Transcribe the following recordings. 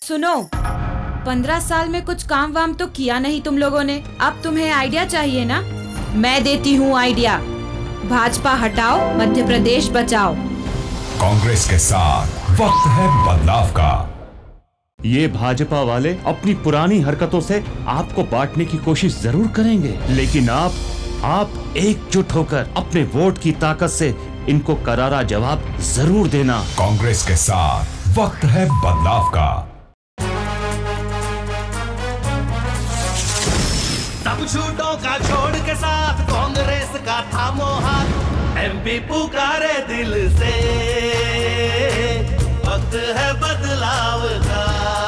सुनो, 15 साल में कुछ काम वाम तो किया नहीं तुम लोगों ने। अब तुम्हें आइडिया चाहिए ना? मैं देती हूँ आइडिया। भाजपा हटाओ, मध्य प्रदेश बचाओ। कांग्रेस के साथ वक्त है बदलाव का। ये भाजपा वाले अपनी पुरानी हरकतों से आपको बांटने की कोशिश जरूर करेंगे, लेकिन आप एकजुट होकर अपने वोट की ताकत से इनको करारा जवाब जरूर देना। कांग्रेस के साथ वक्त है बदलाव का। सब झूठों का छोड़ के साथ कांग्रेस का थामो हाथ। एमपी पुकारे दिल से, वक्त है बदलाव का।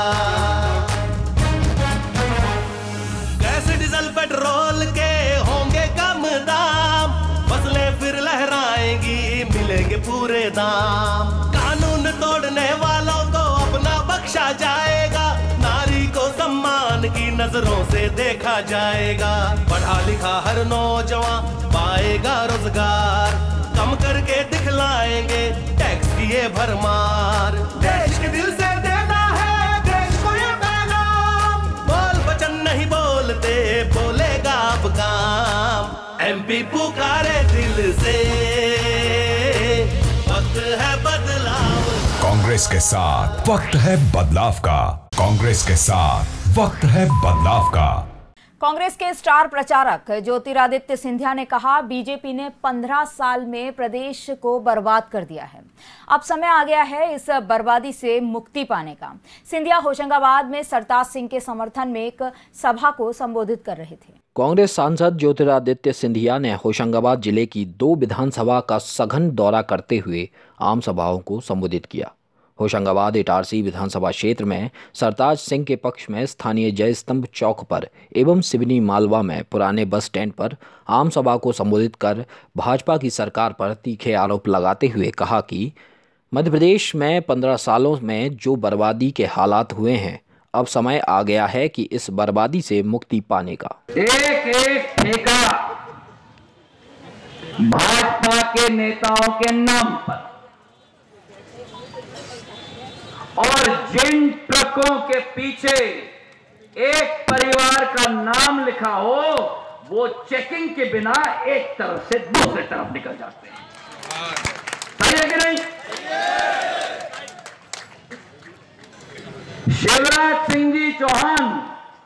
गैस डीजल पेट्रोल के होंगे कम दाम, फसलें फिर लहराएंगी, मिलेंगे पूरे दाम। कानून तोड़ने वालों को अपना बख्शा जाएगा, नारी को सम्मान की नजरों से देखा जाएगा। पढ़ा लिखा हर नौजवान पाएगा रोजगार, कम करके दिखलाएंगे टैक्स की ये भरमार। देश के दिल से देना है देश को ये पैगाम, बोल वचन नहीं बोलते बोलेगा अब काम। एमपी पुकारे दिल से, वक्त है बदलाव। कांग्रेस के साथ वक्त है बदलाव का। कांग्रेस के साथ वक्त है बदलाव का। कांग्रेस के स्टार प्रचारक ज्योतिरादित्य सिंधिया ने कहा, बीजेपी ने 15 साल में प्रदेश को बर्बाद कर दिया है। अब समय आ गया है इस बर्बादी से मुक्ति पाने का। सिंधिया होशंगाबाद में सरताज सिंह के समर्थन में एक सभा को संबोधित कर रहे थे। कांग्रेस सांसद ज्योतिरादित्य सिंधिया ने होशंगाबाद जिले की 2 विधानसभा का सघन दौरा करते हुए आम सभाओं को संबोधित किया। होशंगाबाद इटारसी विधानसभा क्षेत्र में सरताज सिंह के पक्ष में स्थानीय जय स्तंभ चौक पर एवं सिवनी मालवा में पुराने बस स्टैंड पर आम सभा को संबोधित कर भाजपा की सरकार पर तीखे आरोप लगाते हुए कहा कि मध्य प्रदेश में 15 सालों में जो बर्बादी के हालात हुए हैं, अब समय आ गया है कि इस बर्बादी से मुक्ति पाने का। एक एक ठेका भाजपा के नेताओं के नाम पर, और जिन ट्रकों के पीछे एक परिवार का नाम लिखा हो, वो चेकिंग के बिना एक तरफ से दूसरे तरफ निकल जाते हैं। सही है कि नहीं? शिवराज सिंह जी चौहान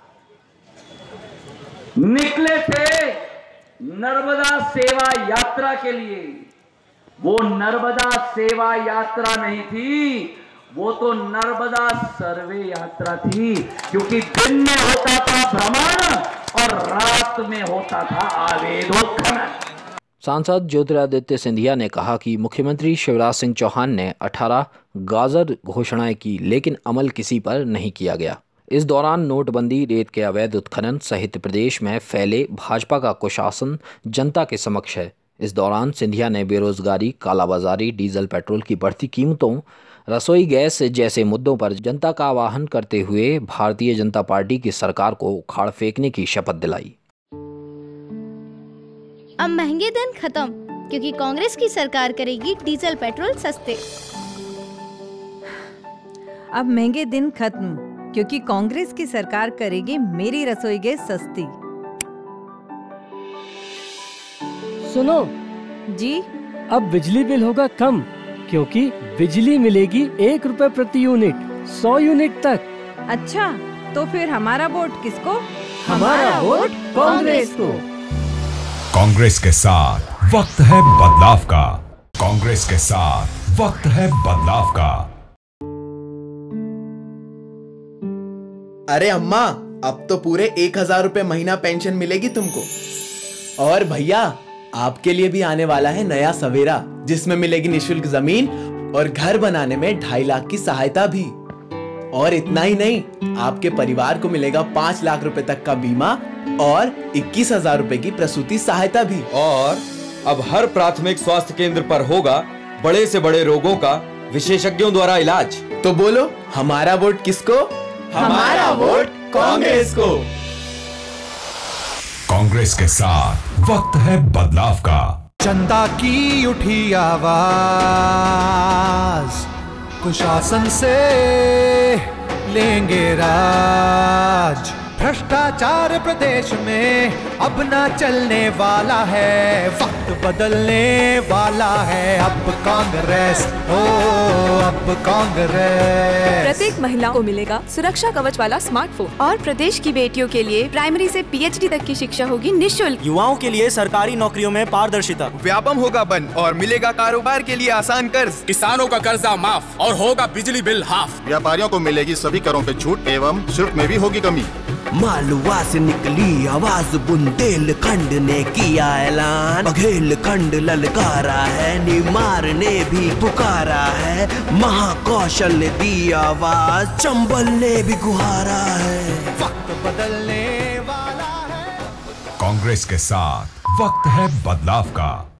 निकले थे नर्मदा सेवा यात्रा के लिए। वो नर्मदा सेवा यात्रा नहीं थी, वो तो नर्मदा सर्वे यात्रा थी, क्योंकि दिन में होता था भ्रमण और रात में होता था आवेदोत्खनन। सांसद ज्योतिरादित्य सिंधिया ने कहा कि मुख्यमंत्री शिवराज सिंह चौहान ने 18 गाजर घोषणाएं की, लेकिन अमल किसी पर नहीं किया गया। इस दौरान नोटबंदी, रेत के अवैध उत्खनन सहित प्रदेश में फैले भाजपा का कुशासन जनता के समक्ष है। इस दौरान सिंधिया ने बेरोजगारी, कालाबाजारी, डीजल पेट्रोल की बढ़ती कीमतों, रसोई गैस जैसे मुद्दों पर जनता का आह्वान करते हुए भारतीय जनता पार्टी की सरकार को उखाड़ फेंकने की शपथ दिलाई। अब महंगे दिन खत्म, क्योंकि कांग्रेस की सरकार करेगी डीजल पेट्रोल सस्ते। अब महंगे दिन खत्म, क्योंकि कांग्रेस की सरकार करेगी मेरी रसोई गैस सस्ती। सुनो जी, अब बिजली बिल होगा कम, क्योंकि बिजली मिलेगी 1 रुपए प्रति यूनिट, 100 यूनिट तक। अच्छा, तो फिर हमारा वोट किसको? हमारा वोट कांग्रेस को। कांग्रेस के साथ वक्त है बदलाव का। कांग्रेस के साथ वक्त है बदलाव का। अरे अम्मा, अब तो पूरे 1000 रुपए महीना पेंशन मिलेगी तुमको। और भैया, आपके लिए भी आने वाला है नया सवेरा, जिसमें मिलेगी निशुल्क जमीन और घर बनाने में 2.5 लाख की सहायता भी। और इतना ही नहीं, आपके परिवार को मिलेगा 5 लाख रुपए तक का बीमा और 21,000 रुपए की प्रसूति सहायता भी। और अब हर प्राथमिक स्वास्थ्य केंद्र पर होगा बड़े से बड़े रोगों का विशेषज्ञों द्वारा इलाज। तो बोलो, हमारा वोट किसको? हमारा वोट कांग्रेस को। कांग्रेस के साथ वक्त है बदलाव का। जनता की उठी आवाज, कुशासन से लेंगे राज। भ्रष्टाचार प्रदेश में अब ना चलने वाला है, वक्त बदलने वाला है। अब कांग्रेस हो, अब कांग्रेस। प्रत्येक महिला को मिलेगा सुरक्षा कवच वाला स्मार्टफोन और प्रदेश की बेटियों के लिए प्राइमरी से पीएचडी तक की शिक्षा होगी निःशुल्क। युवाओं के लिए सरकारी नौकरियों में पारदर्शिता। व्यापम होगा बंद और मिलेगा कारोबार के लिए आसान कर्ज। किसानों का कर्जा माफ और होगा बिजली बिल हाफ। व्यापारियों को मिलेगी सभी करों पे छूट एवं शुल्क में भी होगी कमी। मालवा से निकली आवाज, बुंदेलखंड ने किया ऐलान। बघेलखंड ललकारा है, निमार ने भी पुकारा है। महाकौशल दी आवाज, चंबल ने भी गुहारा है। वक्त बदलने वाला है। कांग्रेस के साथ वक्त है बदलाव का।